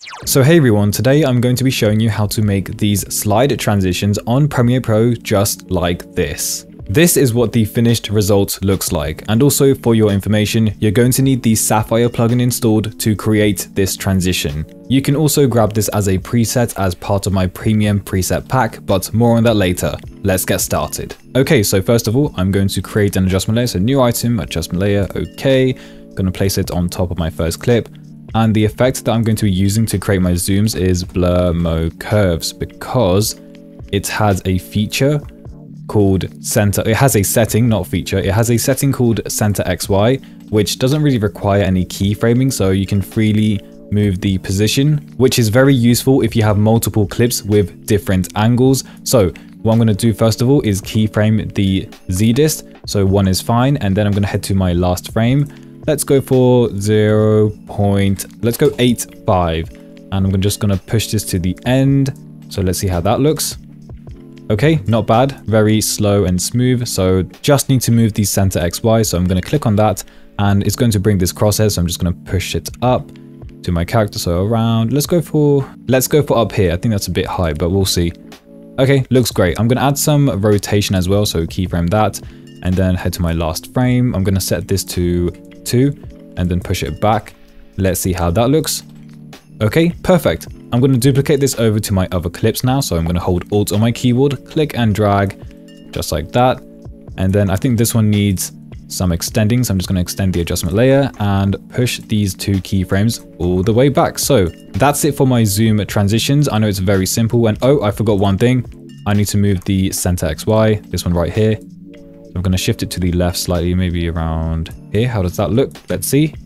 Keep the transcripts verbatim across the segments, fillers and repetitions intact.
So hey everyone, today I'm going to be showing you how to make these slide transitions on Premiere Pro just like this. This is what the finished result looks like, and also for your information, you're going to need the Sapphire plugin installed to create this transition. You can also grab this as a preset as part of my premium preset pack, but more on that later. Let's get started. Okay, so first of all, I'm going to create an adjustment layer, so new item, adjustment layer, okay. I'm going to place it on top of my first clip. And the effect that I'm going to be using to create my zooms is blur mo curves, because it has a feature called center. It has a setting, not feature. It has a setting called center X Y, which doesn't really require any keyframing. So you can freely move the position, which is very useful if you have multiple clips with different angles. So what I'm going to do first of all is keyframe the Z dist. So one is fine. And then I'm going to head to my last frame. Let's go for zero point, let's go eight five, and I'm just gonna push this to the end. So let's see how that looks. Okay, not bad, very slow and smooth. So just need to move the center X Y. So I'm gonna click on that and it's going to bring this crosshair. So I'm just gonna push it up to my character. So around, let's go for, let's go for up here. I think that's a bit high, but we'll see. Okay, looks great. I'm gonna add some rotation as well. So keyframe that and then head to my last frame. I'm gonna set this to two and then push it back. Let's see how that looks. Okay, perfect. I'm going to duplicate this over to my other clips now. So I'm going to hold Alt on my keyboard, click and drag just like that. And then I think this one needs some extending. So I'm just going to extend the adjustment layer and push these two keyframes all the way back. So that's it for my zoom transitions. I know it's very simple. And oh, I forgot one thing. I need to move the center X Y, this one right here. I'm going to shift it to the left slightly, maybe around here. How does that look? Let's see.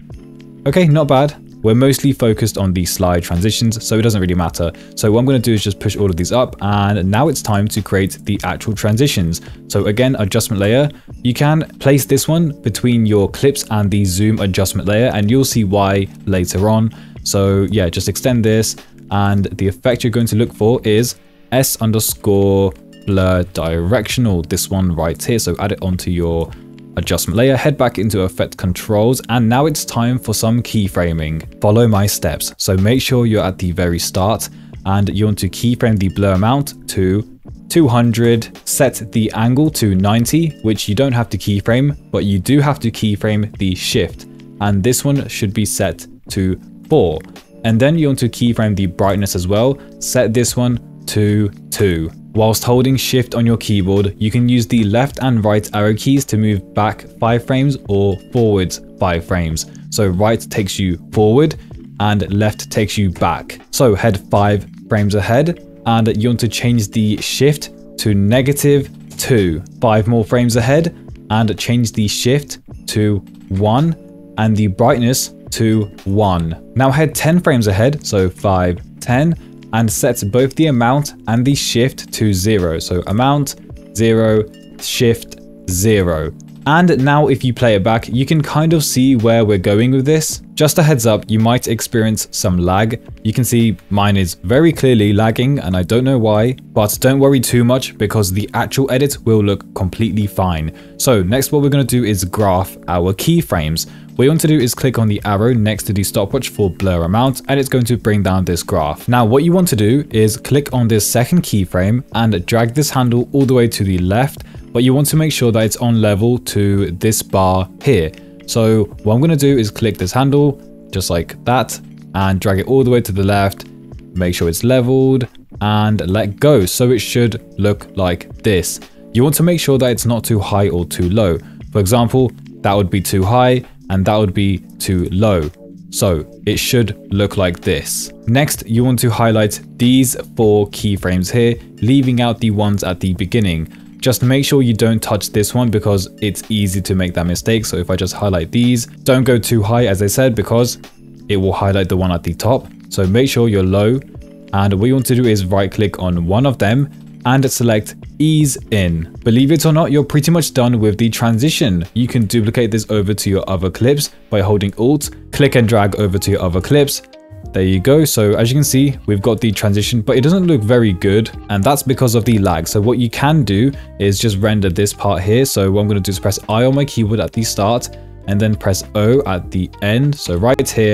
Okay, not bad. We're mostly focused on the slide transitions, so it doesn't really matter. So what I'm going to do is just push all of these up, and now it's time to create the actual transitions. So again, adjustment layer. You can place this one between your clips and the zoom adjustment layer, and you'll see why later on. So yeah, just extend this, and the effect you're going to look for is S underscore blur directional, this one right here. So add it onto your adjustment layer, head back into effect controls, and now it's time for some keyframing. Follow my steps. So make sure you're at the very start and you want to keyframe the blur amount to two hundred, set the angle to ninety, which you don't have to keyframe, but you do have to keyframe the shift, and this one should be set to four. And then you want to keyframe the brightness as well, set this one to two. Whilst holding shift on your keyboard, you can use the left and right arrow keys to move back five frames or forwards five frames. So right takes you forward and left takes you back. So head five frames ahead, and you want to change the shift to negative two. Five more frames ahead and change the shift to one and the brightness to one. Now head ten frames ahead, so five, ten, and set both the amount and the shift to zero. So amount, zero, shift, zero. And now if you play it back, you can kind of see where we're going with this. Just a heads up, you might experience some lag. You can see mine is very clearly lagging and I don't know why, but don't worry too much because the actual edit will look completely fine. So next what we're going to do is graph our keyframes. What you want to do is click on the arrow next to the stopwatch for blur amount, and it's going to bring down this graph. Now what you want to do is click on this second keyframe and drag this handle all the way to the left, but you want to make sure that it's on level to this bar here. So what I'm going to do is click this handle just like that and drag it all the way to the left, make sure it's leveled and let go. So it should look like this. You want to make sure that it's not too high or too low. For example, that would be too high and that would be too low. So it should look like this. Next, you want to highlight these four keyframes here, leaving out the ones at the beginning. Just make sure you don't touch this one because it's easy to make that mistake. So if I just highlight these, don't go too high as I said, because it will highlight the one at the top. So make sure you're low. And what you want to do is right click on one of them and select ease in. Believe it or not, you're pretty much done with the transition. You can duplicate this over to your other clips by holding Alt, click and drag over to your other clips. There you go. So as you can see, we've got the transition, but it doesn't look very good. And that's because of the lag. So what you can do is just render this part here. So what I'm going to do is press I on my keyboard at the start and then press O at the end. So right here,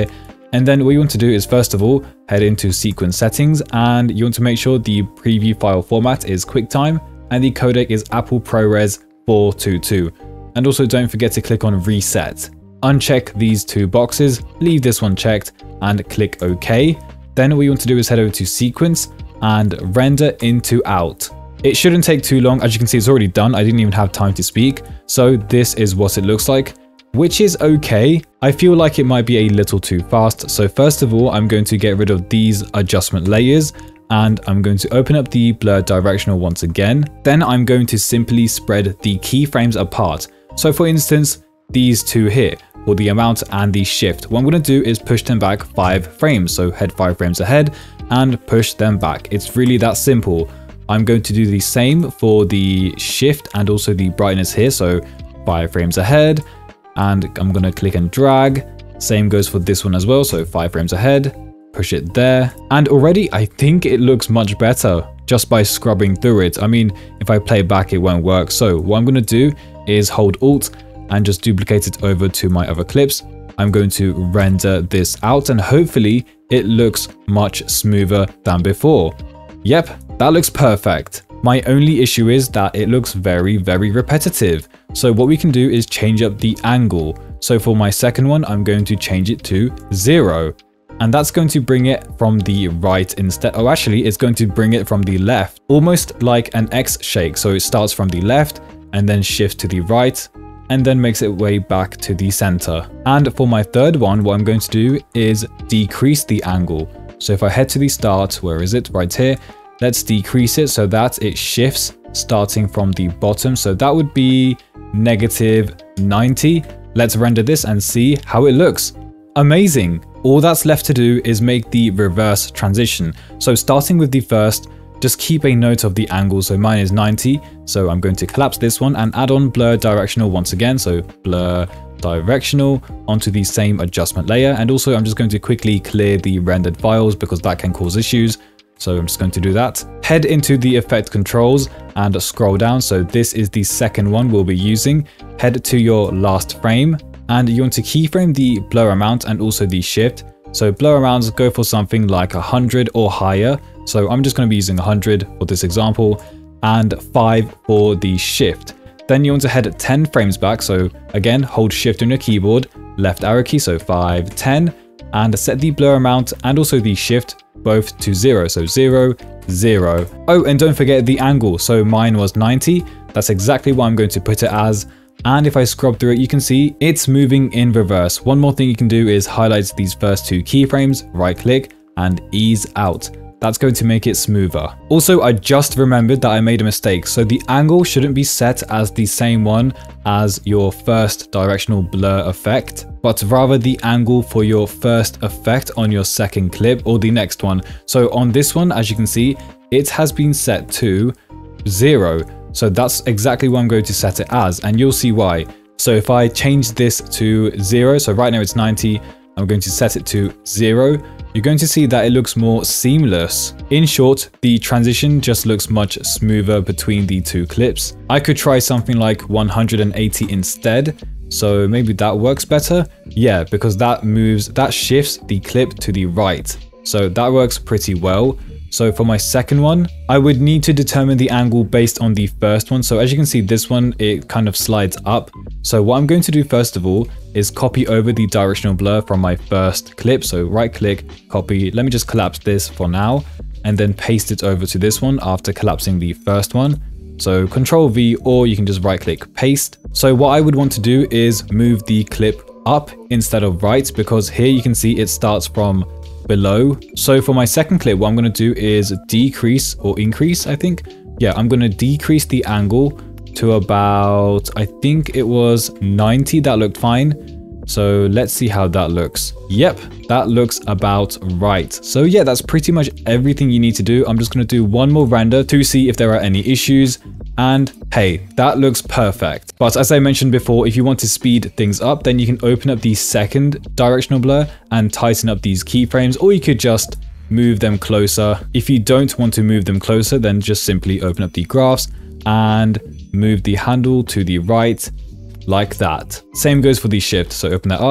And then what you want to do is, first of all, head into sequence settings, and you want to make sure the preview file format is QuickTime and the codec is Apple ProRes four twenty-two. And also don't forget to click on reset. Uncheck these two boxes, leave this one checked, and click OK. Then what you want to do is head over to sequence and render into out. It shouldn't take too long. As you can see, it's already done. I didn't even have time to speak. So this is what it looks like, which is okay. I feel like it might be a little too fast. So first of all, I'm going to get rid of these adjustment layers, and I'm going to open up the blur directional once again. Then I'm going to simply spread the keyframes apart. So for instance, these two here, for the amount and the shift, what I'm going to do is push them back five frames. So head five frames ahead and push them back. It's really that simple. I'm going to do the same for the shift and also the brightness here. So five frames ahead, and I'm going to click and drag. Same goes for this one as well. So five frames ahead, push it there. And already I think it looks much better just by scrubbing through it. I mean, if I play back, it won't work. So what I'm going to do is hold Alt and just duplicate it over to my other clips. I'm going to render this out, and hopefully it looks much smoother than before. Yep, that looks perfect. My only issue is that it looks very, very repetitive. So what we can do is change up the angle. So for my second one, I'm going to change it to zero. And that's going to bring it from the right instead. Oh, actually, it's going to bring it from the left, almost like an X shake. So it starts from the left and then shifts to the right, and then makes its way back to the center. And for my third one, what I'm going to do is decrease the angle. So if I head to the start, where is it? Right here. Let's decrease it so that it shifts starting from the bottom. So that would be negative ninety. Let's render this and see how it looks. Amazing. All that's left to do is make the reverse transition. So starting with the first, just keep a note of the angle. So mine is ninety. So I'm going to collapse this one and add on blur directional once again. So blur directional onto the same adjustment layer. And also I'm just going to quickly clear the rendered files because that can cause issues. So I'm just going to do that. Head into the effect controls and scroll down. So this is the second one we'll be using. Head to your last frame, and you want to keyframe the blur amount and also the shift. So blur amounts, go for something like one hundred or higher. So I'm just going to be using one hundred for this example, and five for the shift. Then you want to head ten frames back. So again, hold shift on your keyboard, left arrow key, so five, ten, and set the blur amount and also the shift both to zero. So zero, zero. Oh, and don't forget the angle. So mine was ninety. That's exactly what I'm going to put it as. And if I scrub through it, you can see it's moving in reverse. One more thing you can do is highlight these first two keyframes, right click and ease out. That's going to make it smoother. Also, I just remembered that I made a mistake. So the angle shouldn't be set as the same one as your first directional blur effect, but rather the angle for your first effect on your second clip or the next one. So on this one, as you can see, it has been set to zero. So that's exactly what I'm going to set it as, and you'll see why. So if I change this to zero, so right now it's ninety, I'm going to set it to zero. You're going to see that it looks more seamless. In short, the transition just looks much smoother between the two clips. I could try something like one hundred eighty instead. So maybe that works better. Yeah, because that moves, that shifts the clip to the right. So that works pretty well. So for my second one, I would need to determine the angle based on the first one. So as you can see, this one, it kind of slides up. So what I'm going to do first of all is copy over the directional blur from my first clip. So right click, copy. Let me just collapse this for now and then paste it over to this one after collapsing the first one. So control V, or you can just right click, paste. So what I would want to do is move the clip up instead of right, because here you can see it starts from below. So for my second clip, what I'm going to do is decrease or increase, I think. Yeah, I'm going to decrease the angle to about, I think it was ninety. That looked fine. So let's see how that looks. Yep, that looks about right. So yeah, that's pretty much everything you need to do. I'm just going to do one more render to see if there are any issues. And hey, that looks perfect. But as I mentioned before, if you want to speed things up, then you can open up the second directional blur and tighten up these keyframes, or you could just move them closer. If you don't want to move them closer, then just simply open up the graphs and move the handle to the right like that. Same goes for the shift. So open that up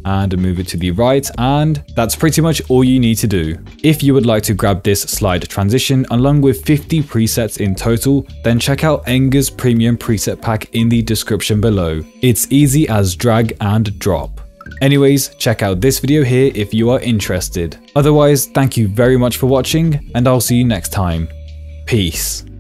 and move it to the right, and that's pretty much all you need to do. If you would like to grab this slide transition along with fifty presets in total, then check out Enger's premium preset pack in the description below. It's easy as drag and drop. Anyways, check out this video here if you are interested. Otherwise, thank you very much for watching, and I'll see you next time. Peace.